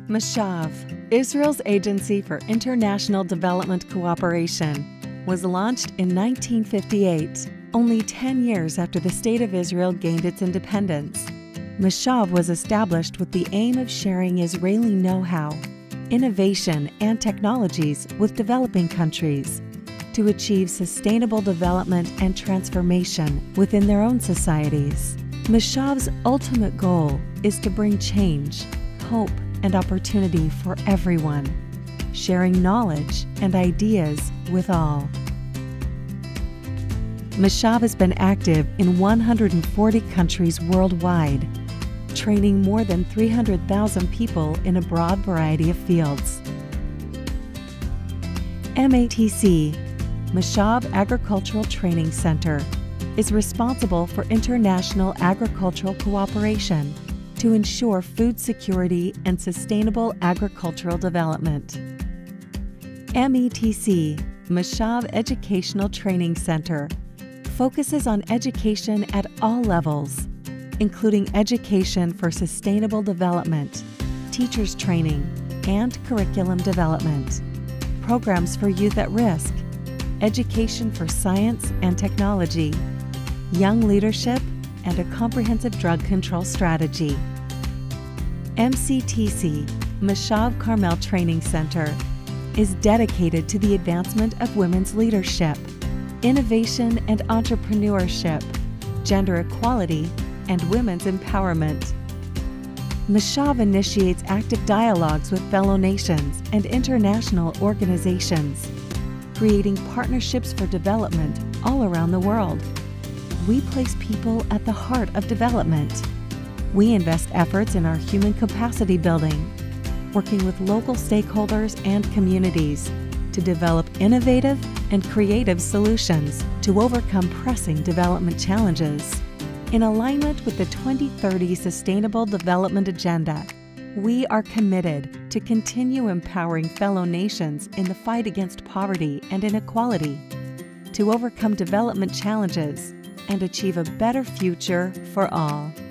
MASHAV, Israel's Agency for International Development Cooperation, was launched in 1958, only 10 years after the State of Israel gained its independence. MASHAV was established with the aim of sharing Israeli know-how, innovation, and technologies with developing countries to achieve sustainable development and transformation within their own societies. MASHAV's ultimate goal is to bring change, hope, and opportunity for everyone, sharing knowledge and ideas with all. MASHAV has been active in 140 countries worldwide, training more than 300,000 people in a broad variety of fields. MATC, MASHAV Agricultural Training Center, is responsible for international agricultural cooperation to ensure food security and sustainable agricultural development. METC, MASHAV Educational Training Center, focuses on education at all levels, including education for sustainable development, teachers training, and curriculum development, programs for youth at risk, education for science and technology, young leadership, and a comprehensive drug control strategy. MCTC, MASHAV Carmel Training Center, is dedicated to the advancement of women's leadership, innovation and entrepreneurship, gender equality, and women's empowerment. MASHAV initiates active dialogues with fellow nations and international organizations, creating partnerships for development all around the world. We place people at the heart of development. We invest efforts in our human capacity building, working with local stakeholders and communities to develop innovative and creative solutions to overcome pressing development challenges. In alignment with the 2030 Sustainable Development Agenda, we are committed to continue empowering fellow nations in the fight against poverty and inequality, to overcome development challenges and achieve a better future for all.